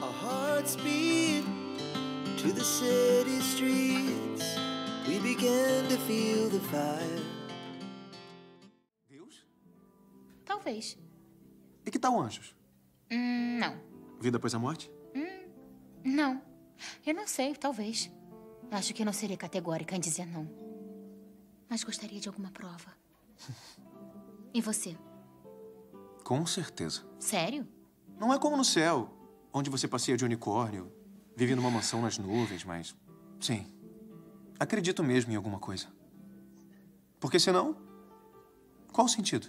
Our hearts beat to the city streets. We began to feel the fire. Deus? Talvez. E que tal anjos? Não. Vida após a morte? Não. Eu não sei, talvez. Acho que não seria categórica em dizer não. Mas gostaria de alguma prova. E você? Com certeza. Sério? Não é como no céu, onde você passeia de unicórnio, vive numa mansão nas nuvens, mas... Sim. Acredito mesmo em alguma coisa. Porque senão... Qual o sentido?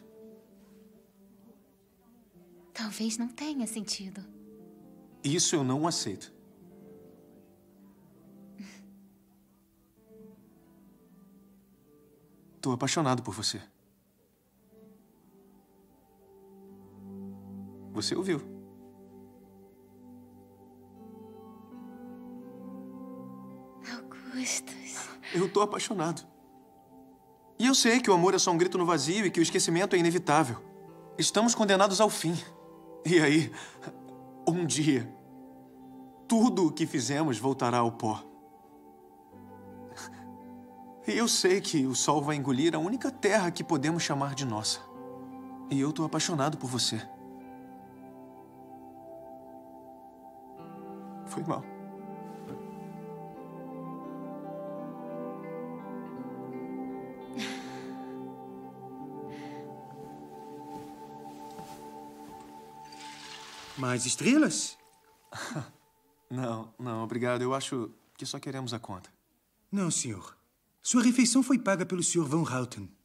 Talvez não tenha sentido. Isso eu não aceito. Tô apaixonado por você. Você ouviu. Augustus. Eu tô apaixonado. E eu sei que o amor é só um grito no vazio e que o esquecimento é inevitável. Estamos condenados ao fim. E aí, um dia, tudo o que fizemos voltará ao pó. E eu sei que o sol vai engolir a única terra que podemos chamar de nossa. E eu tô apaixonado por você. Foi mal. Mais estrelas? Não, obrigado. Eu acho que só queremos a conta. Não, senhor. Sua refeição foi paga pelo Sr. Van Houten.